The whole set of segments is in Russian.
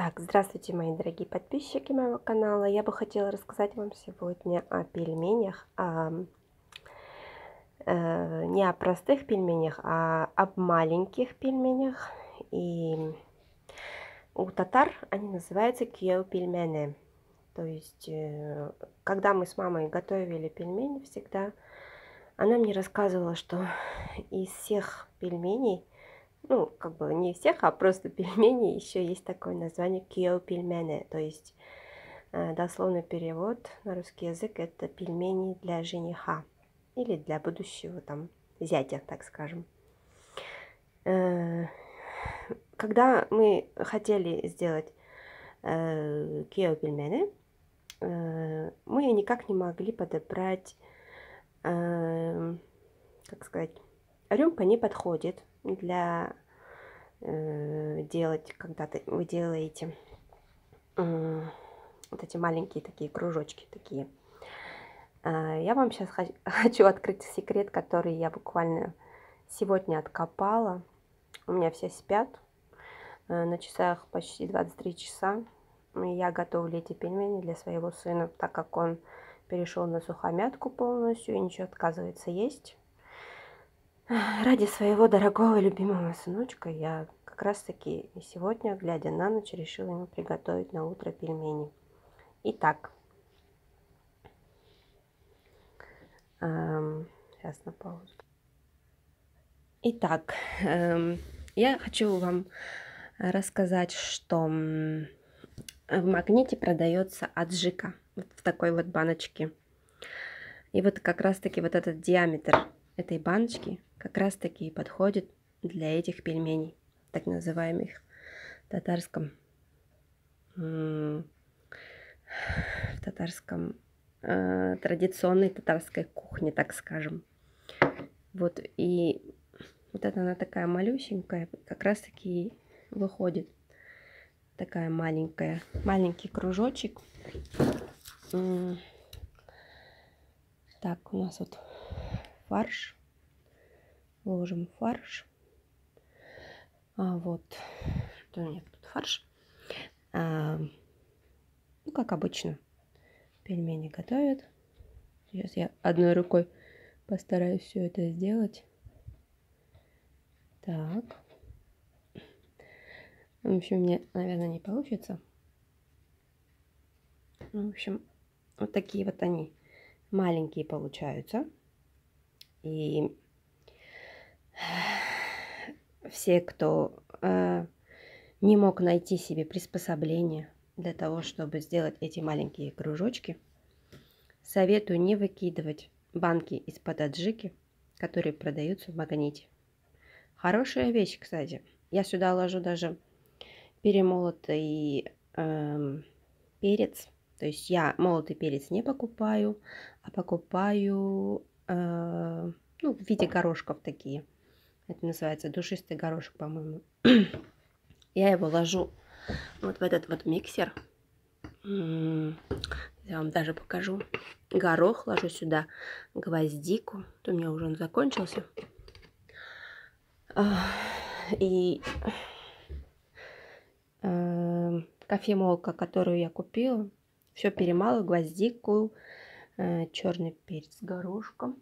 Итак, здравствуйте, мои дорогие подписчики моего канала. Я бы хотела рассказать вам сегодня о пельменях, не о простых пельменях, а об маленьких пельменях. И у татар они называются кио-пельмени. То есть, когда мы с мамой готовили пельмени всегда, она мне рассказывала, что из всех пельменей, ну, как бы не всех, а просто пельмени, еще есть такое название кио-пельмени. То есть, дословный перевод на русский язык — это пельмени для жениха или для будущего там зятя, так скажем. Когда мы хотели сделать кио-пельмени, мы никак не могли подобрать, как сказать, рюмка не подходит для делать, когда вы делаете вот эти маленькие такие кружочки такие. Я вам сейчас хочу открыть секрет, который я буквально сегодня откопала. У меня все спят. На часах почти 23 часа. И я готовлю эти пельмени для своего сына, так как он перешел на сухомятку полностью и ничего отказывается есть. Ради своего дорогого любимого сыночка я как раз таки сегодня, глядя на ночь, решила ему приготовить на утро пельмени. Итак, сейчас на паузу. Итак, я хочу вам рассказать, что в Магните продается аджика вот в такой вот баночке. И вот как раз таки вот этот диаметр этой баночки как раз таки подходит для этих пельменей, так называемых в татарском традиционной татарской кухне, так скажем. Вот, и вот это она такая малюсенькая, как раз таки выходит такая маленькая, маленький кружочек. Так, у нас вот фарш, ложим фарш, вот, что у меня тут фарш, ну, как обычно пельмени готовят. Сейчас я одной рукой постараюсь все это сделать. Так. В общем, мне, наверное, не получится. В общем, вот такие вот они маленькие получаются. И все, кто не мог найти себе приспособление для того, чтобы сделать эти маленькие кружочки, советую не выкидывать банки из-под аджики, которые продаются в Магните. Хорошая вещь, кстати. Я сюда ложу даже перемолотый перец. То есть я молотый перец не покупаю, а покупаю ну, в виде горошков такие. Это называется душистый горошек, по-моему. Я его ложу вот в этот вот миксер. Я вам даже покажу. Горох ложу сюда, гвоздику. То у меня уже он закончился. И кофемолка, которую я купила, все перемалываю, гвоздику, черный перец с горошком.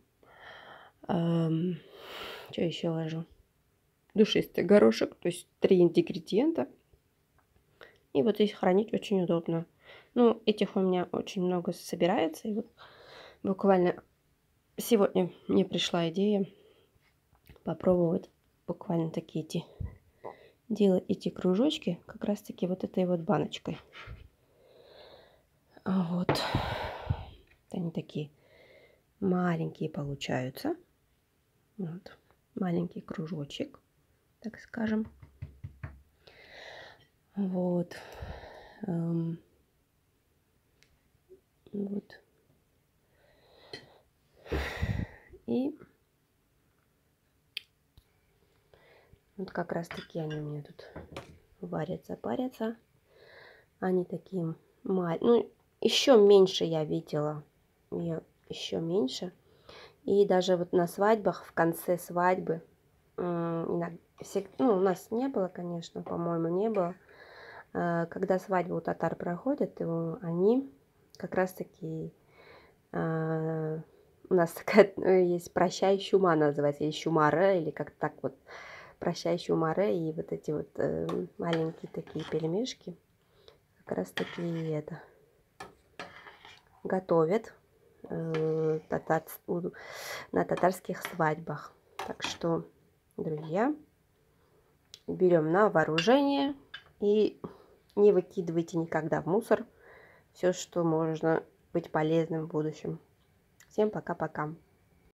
Что еще ложу? Душистый горошек, то есть 3 ингредиента. И вот здесь хранить очень удобно. Ну, этих у меня очень много собирается. И вот буквально сегодня мне пришла идея попробовать буквально такие делать эти кружочки как раз таки вот этой вот баночкой. Вот. Они такие маленькие получаются. Вот. Маленький кружочек, так скажем. Вот. Вот. И вот как раз таки они у меня тут варятся, парятся. Они такие маленькие. Ну, еще меньше я видела. Еще меньше. И даже вот на свадьбах, в конце свадьбы, ну, у нас не было, конечно, по-моему, не было. Когда свадьбы у татар проходят, они как раз-таки... У нас такая есть прощай чума называется, или чумаре, или как так вот, прощай чумаре, и вот эти вот маленькие такие пельмешки как раз-таки это готовят на татарских свадьбах. Так что, друзья, берем на вооружение и не выкидывайте никогда в мусор все, что можно быть полезным в будущем. Всем пока-пока.